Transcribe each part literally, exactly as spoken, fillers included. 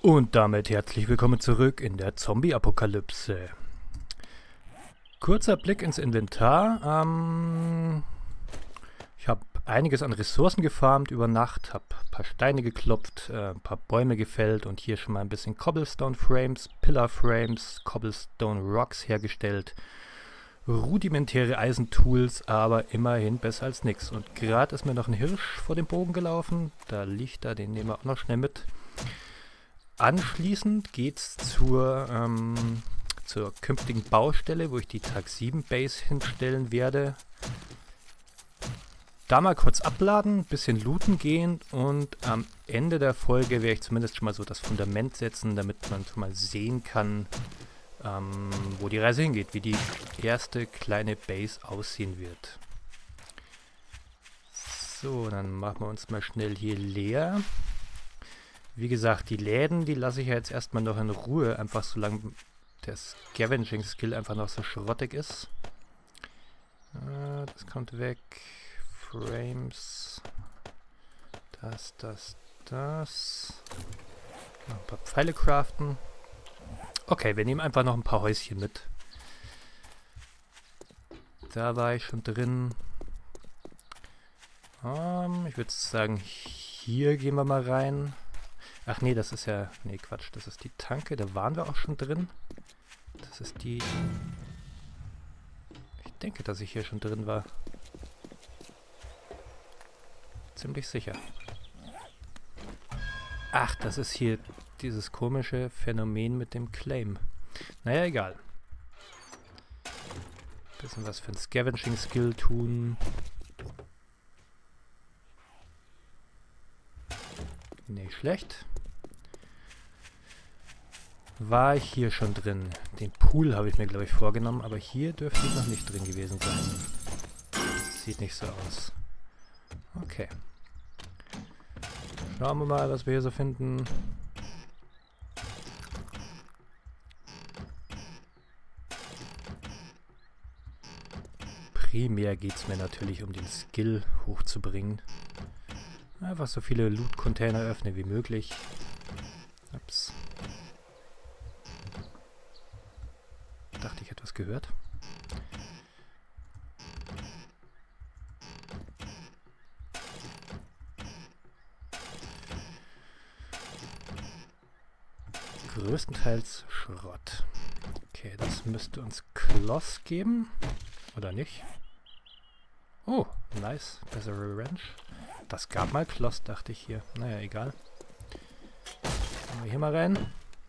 Und damit herzlich willkommen zurück in der Zombie-Apokalypse. Kurzer Blick ins Inventar. Ähm, ich habe einiges an Ressourcen gefarmt über Nacht, habe ein paar Steine geklopft, äh, ein paar Bäume gefällt und hier schon mal ein bisschen Cobblestone Frames, Pillar Frames, Cobblestone Rocks hergestellt. Rudimentäre Eisentools, aber immerhin besser als nichts. Und gerade ist mir noch ein Hirsch vor dem Bogen gelaufen. Da liegt er, den nehmen wir auch noch schnell mit. Anschließend geht's zur, ähm, zur künftigen Baustelle, wo ich die Tag sieben Base hinstellen werde. Da mal kurz abladen, bisschen looten gehen und am Ende der Folge werde ich zumindest schon mal so das Fundament setzen, damit man schon mal sehen kann, ähm, wo die Reise hingeht, wie die erste kleine Base aussehen wird. So, dann machen wir uns mal schnell hier leer. Wie gesagt, die Läden, die lasse ich ja jetzt erstmal noch in Ruhe, einfach solange der Scavenging-Skill einfach noch so schrottig ist. Äh, das kommt weg. Frames. Das, das, das. Noch ein paar Pfeile craften. Okay, wir nehmen einfach noch ein paar Häuschen mit. Da war ich schon drin. Um, ich würde sagen, hier gehen wir mal rein. Ach nee, das ist ja... Nee, Quatsch, das ist die Tanke. Da waren wir auch schon drin. Das ist die... Ich denke, dass ich hier schon drin war. Ziemlich sicher. Ach, das ist hier dieses komische Phänomen mit dem Claim. Naja, egal. Bisschen was für ein Scavenging-Skill tun. Nicht schlecht. War ich hier schon drin? Den Pool habe ich mir, glaube ich, vorgenommen, aber hier dürfte ich noch nicht drin gewesen sein. Sieht nicht so aus. Okay. Schauen wir mal, was wir hier so finden. Primär geht es mir natürlich um den Skill hochzubringen. Einfach so viele Loot-Container öffnen wie möglich. Ups. Dachte, ich hätte was gehört. Größtenteils Schrott. Okay, das müsste uns Kloss geben. Oder nicht? Oh, nice. Bessere Wrench. Das gab mal Kloss, dachte ich hier. Naja, egal. Gehen wir hier mal rein.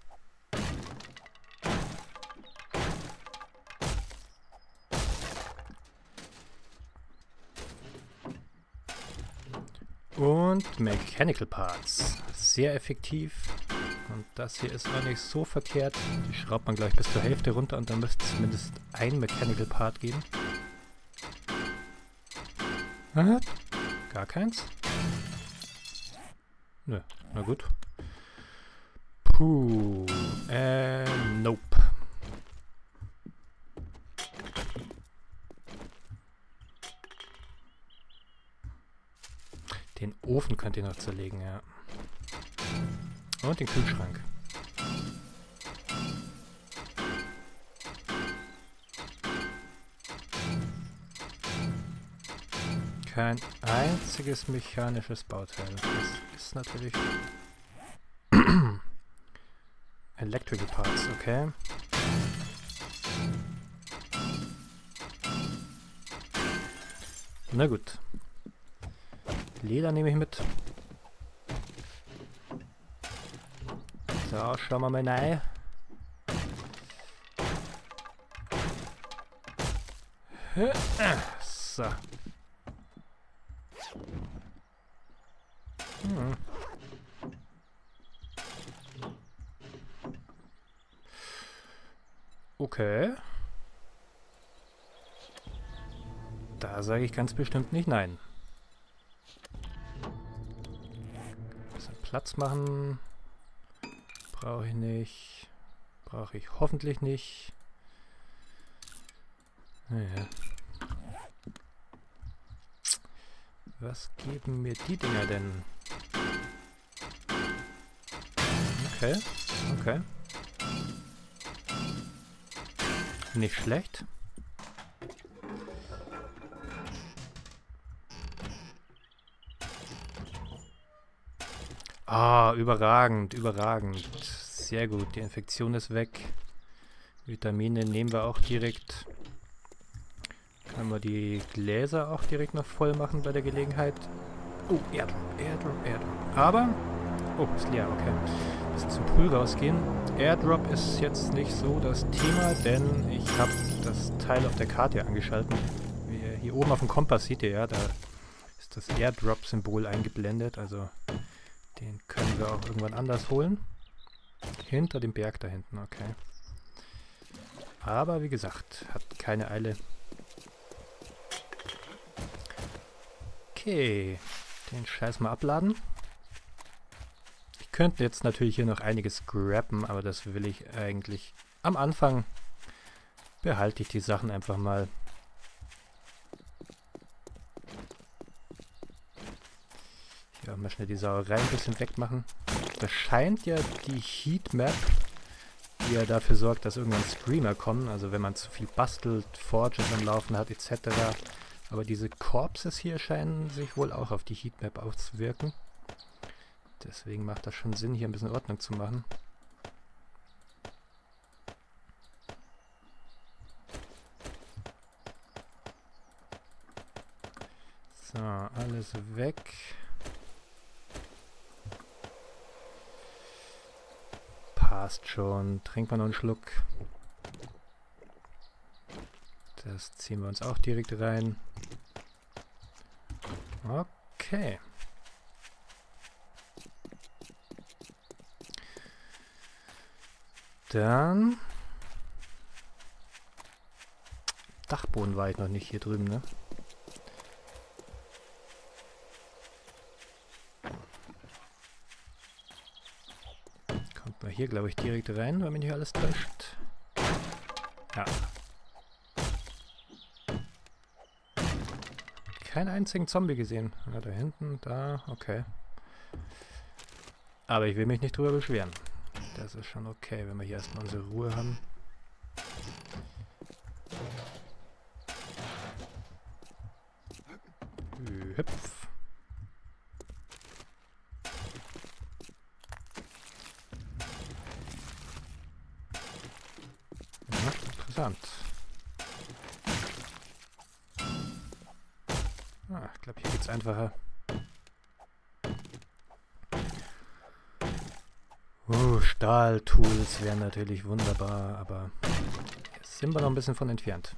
Und Mechanical Parts. Sehr effektiv. Und das hier ist auch nicht so verkehrt. Die schraubt man gleich bis zur Hälfte runter und dann müsste es zumindest ein Mechanical Part geben. Aha. Gar keins? Nö, na gut. Puh, äh, nope. Den Ofen könnt ihr noch zerlegen, ja. Und den Kühlschrank. Kein einziges mechanisches Bauteil. Das ist natürlich... Electrical Parts, okay. Na gut. Leder nehme ich mit. So, schauen wir mal rein. So. Hm. Okay. Da sage ich ganz bestimmt nicht nein. Bisschen Platz machen. Brauche ich nicht. Brauche ich hoffentlich nicht. Naja. Was geben mir die Dinger denn? Okay, okay. Nicht schlecht. Ah, überragend, überragend. Sehr gut, die Infektion ist weg. Vitamine nehmen wir auch direkt. Können wir die Gläser auch direkt noch voll machen bei der Gelegenheit. Oh, Airdrop, Airdrop, Airdrop. Aber... Oh, ist leer, okay. Ein bisschen zum Pool rausgehen. Airdrop ist jetzt nicht so das Thema, denn ich habe das Teil auf der Karte angeschaltet. Wie ihr hier oben auf dem Kompass seht ihr ja, da ist das Airdrop-Symbol eingeblendet. Also den können wir auch irgendwann anders holen. Hinter dem Berg da hinten, okay. Aber wie gesagt, hat keine Eile. Okay, den Scheiß mal abladen. Ich könnte jetzt natürlich hier noch einiges scrappen, aber das will ich eigentlich am Anfang. Behalte ich die Sachen einfach mal. Ja, mal schnell die Sauerei ein bisschen wegmachen. Das scheint ja die Heatmap, die ja dafür sorgt, dass irgendwann Screamer kommen. Also wenn man zu viel bastelt, Forges am Laufen hat et cetera. Aber diese Corpses hier scheinen sich wohl auch auf die Heatmap auszuwirken. Deswegen macht das schon Sinn, hier ein bisschen Ordnung zu machen. So, alles weg. Passt schon. Trinken wir noch einen Schluck. Das ziehen wir uns auch direkt rein. Okay. Dann... Dachboden war ich noch nicht hier drüben, ne? Kommt man hier, glaube ich, direkt rein, wenn mich nicht alles täuscht. Ja. Keinen einzigen Zombie gesehen. Ja, da hinten, da, okay. Aber ich will mich nicht drüber beschweren. Das ist schon okay, wenn wir hier erstmal unsere Ruhe haben. Hüpf. Ja, interessant. Ah, ich glaube, hier geht's einfacher. Uh, Stahltools wären natürlich wunderbar, aber jetzt sind wir noch ein bisschen von entfernt.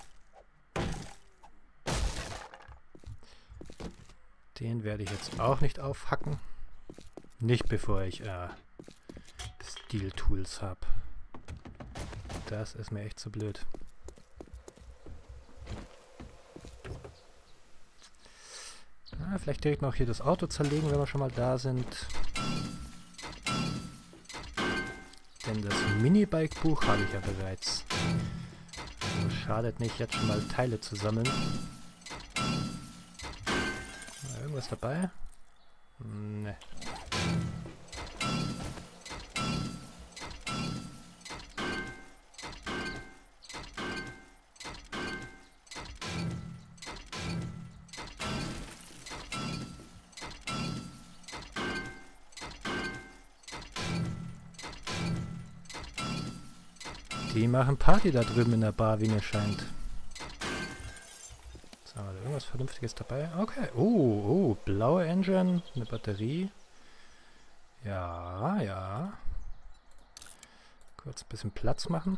Den werde ich jetzt auch nicht aufhacken. Nicht bevor ich äh, Steel Tools habe. Das ist mir echt zu blöd. Ah, vielleicht direkt noch hier das Auto zerlegen, wenn wir schon mal da sind. Denn das Minibike-Buch habe ich ja bereits. Also schadet nicht, jetzt schon mal Teile zu sammeln. War irgendwas dabei? Ne. Die machen Party da drüben in der Bar, wie mir scheint. So, haben wir da irgendwas Vernünftiges dabei? Okay. Oh, oh, blaue Engine, eine Batterie. Ja, ja. Kurz ein bisschen Platz machen.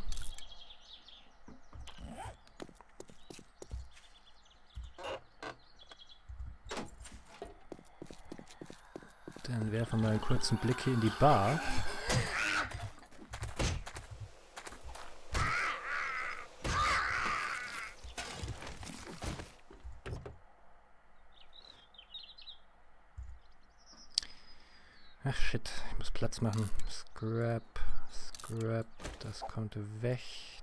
Dann werfen wir mal einen kurzen Blick hier in die Bar. Ach shit, ich muss Platz machen. Scrap, Scrap, das kommt weg.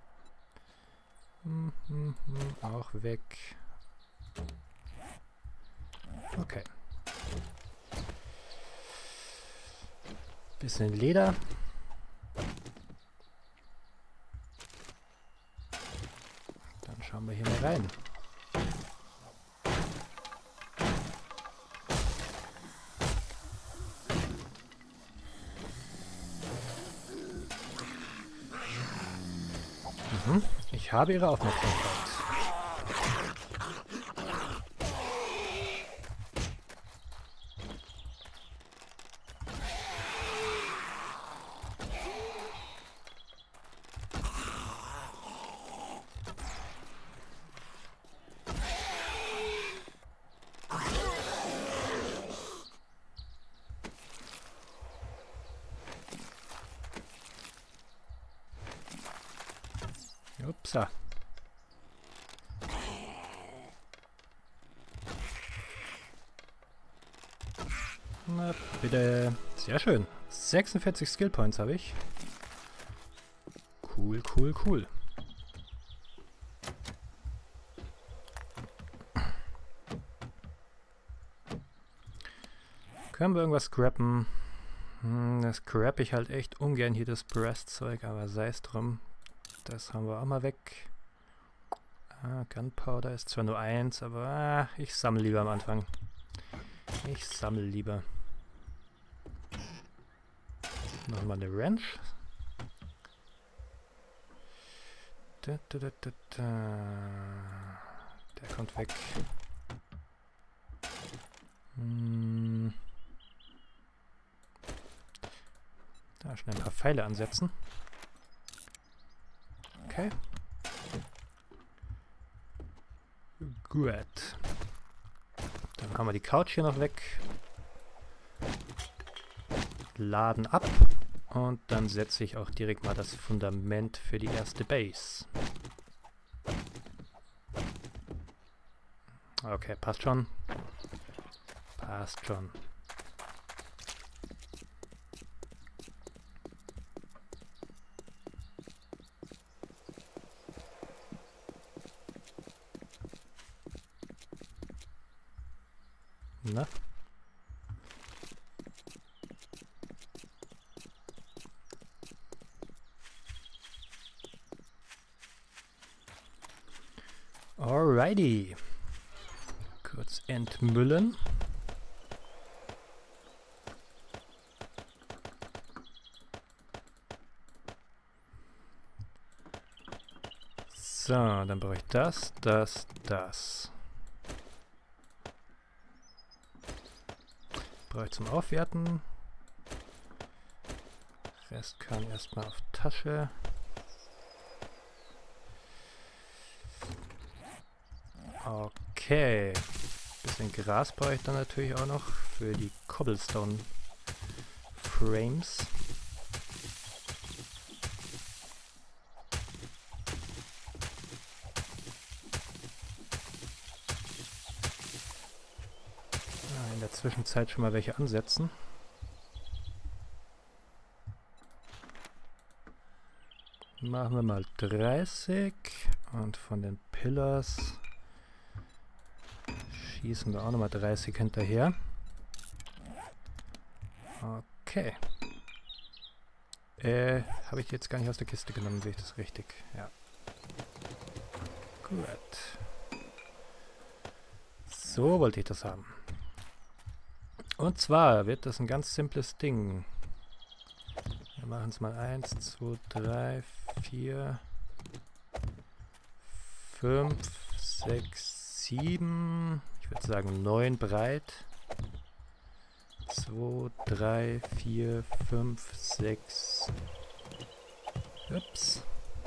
Hm, hm, hm, auch weg. Okay. Bisschen Leder. Dann schauen wir hier mal rein. Mhm. Ich habe Ihre Aufmerksamkeit. Upsa. Na bitte. Sehr schön. sechsundvierzig Skill Points habe ich. Cool, cool, cool. Können wir irgendwas scrappen? Hm, das scrap ich halt echt ungern hier, das Brass-Zeug, aber sei es drum. Das haben wir auch mal weg. Ah, Gunpowder ist zwar nur eins, aber ah, ich sammle lieber am Anfang. Ich sammle lieber. Nochmal eine Wrench. Da, da, da, da, da. Der kommt weg. Hm. Da schnell ein paar Pfeile ansetzen. Okay. Gut. Dann haben wir die Couch hier noch weg. Laden ab. Und dann setze ich auch direkt mal das Fundament für die erste Base. Okay, passt schon. Passt schon. Na? Alrighty. Kurz entmüllen. So, dann brauche ich das, das, das. Brauche ich zum Aufwerten. Rest kann erstmal auf Tasche. Okay. Bisschen Gras brauche ich dann natürlich auch noch für die Cobblestone Frames. In der Zwischenzeit schon mal welche ansetzen. Machen wir mal dreißig und von den Pillars schießen wir auch nochmal dreißig hinterher. Okay. Äh, habe ich jetzt gar nicht aus der Kiste genommen, sehe ich das richtig? Ja. Gut. So wollte ich das haben. Und zwar wird das ein ganz simples Ding. Wir machen es mal eins, zwei, drei, vier, fünf, sechs, sieben, ich würde sagen neun breit. zwei, drei, vier, fünf, sechs, ups,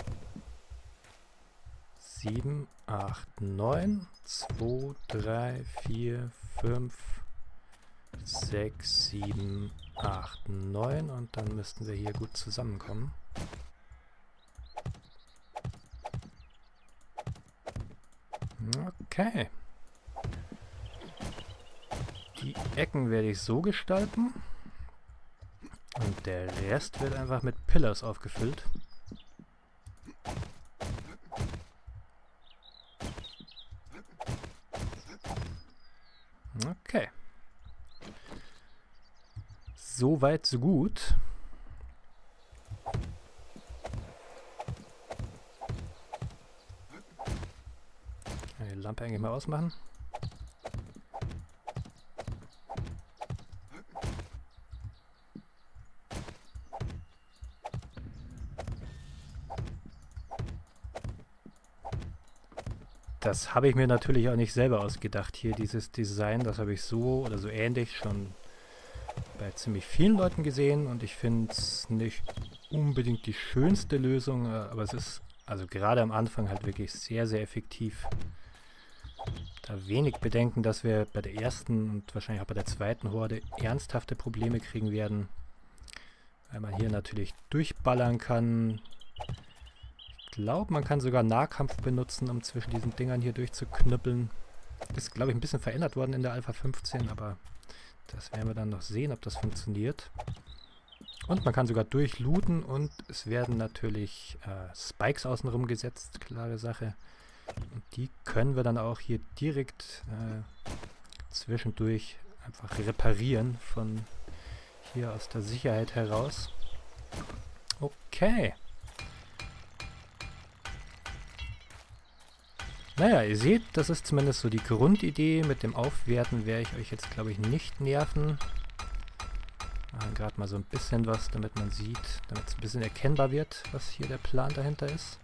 sieben, acht, neun, zwei, drei, vier, fünf, sechs, sieben, acht, neun und dann müssten wir hier gut zusammenkommen. Okay. Die Ecken werde ich so gestalten und der Rest wird einfach mit Pillars aufgefüllt. Okay. So weit, so gut. Lampe eigentlich mal ausmachen. Das habe ich mir natürlich auch nicht selber ausgedacht. Hier dieses Design, das habe ich so oder so ähnlich schon bei ziemlich vielen Leuten gesehen. Und ich finde es nicht unbedingt die schönste Lösung, aber es ist also gerade am Anfang halt wirklich sehr, sehr effektiv. Da wenig Bedenken, dass wir bei der ersten und wahrscheinlich auch bei der zweiten Horde ernsthafte Probleme kriegen werden. Weil man hier natürlich durchballern kann. Ich glaube, man kann sogar Nahkampf benutzen, um zwischen diesen Dingern hier durchzuknüppeln. Das ist, glaube ich, ein bisschen verändert worden in der Alpha fünfzehn, aber das werden wir dann noch sehen, ob das funktioniert. Und man kann sogar durchlooten und es werden natürlich äh, Spikes außenrum gesetzt, klare Sache. Und die können wir dann auch hier direkt äh, zwischendurch einfach reparieren von hier aus der Sicherheit heraus. Okay. Naja, ihr seht, das ist zumindest so die Grundidee. Mit dem Aufwerten werde ich euch jetzt, glaube ich, nicht nerven. Gerade mal so ein bisschen was, damit man sieht, damit es ein bisschen erkennbar wird, was hier der Plan dahinter ist.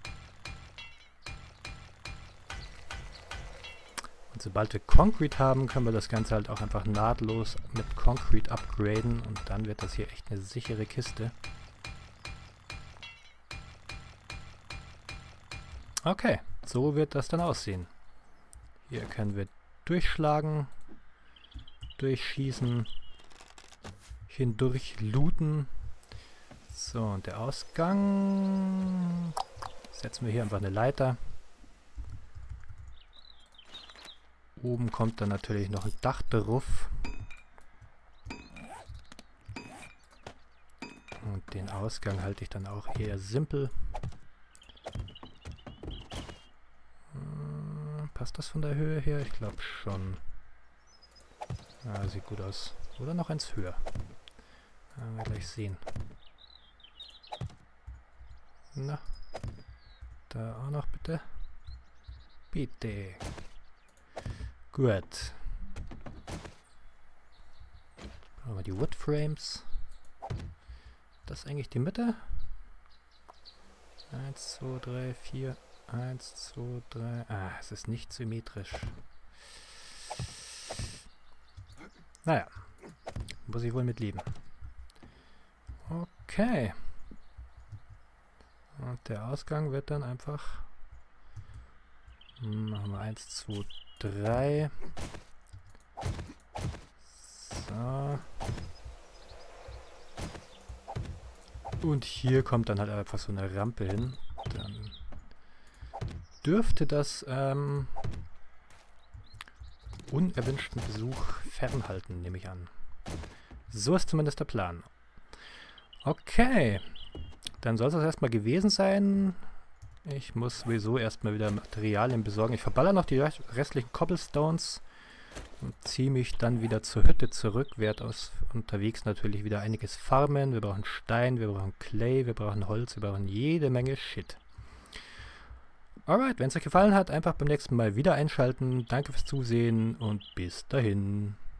Und sobald wir Concrete haben, können wir das Ganze halt auch einfach nahtlos mit Concrete upgraden und dann wird das hier echt eine sichere Kiste. Okay, so wird das dann aussehen. Hier können wir durchschlagen, durchschießen, hindurch looten. So, und der Ausgang setzen wir hier einfach eine Leiter. Oben kommt dann natürlich noch ein Dach drauf. Und den Ausgang halte ich dann auch eher simpel. Hm, passt das von der Höhe her? Ich glaube schon. Ah, sieht gut aus. Oder noch eins höher. Werden wir gleich sehen. Na. Da auch noch bitte. Bitte. Gut. Brauchen wir die Wood Frames. Das ist eigentlich die Mitte. eins, zwei, drei, vier. eins, zwei, drei. Ah, es ist nicht symmetrisch. Naja. Muss ich wohl mit leben. Okay. Und der Ausgang wird dann einfach... Machen wir eins, zwei, drei. So. Und hier kommt dann halt einfach so eine Rampe hin. Dann dürfte das ähm, unerwünschten Besuch fernhalten, nehme ich an. So ist zumindest der Plan. Okay. Dann soll es das erstmal gewesen sein. Ich muss sowieso erstmal wieder Materialien besorgen. Ich verballer noch die restlichen Cobblestones und ziehe mich dann wieder zur Hütte zurück. Werde aus unterwegs natürlich wieder einiges farmen. Wir brauchen Stein, wir brauchen Clay, wir brauchen Holz, wir brauchen jede Menge Shit. Alright, wenn es euch gefallen hat, einfach beim nächsten Mal wieder einschalten. Danke fürs Zusehen und bis dahin.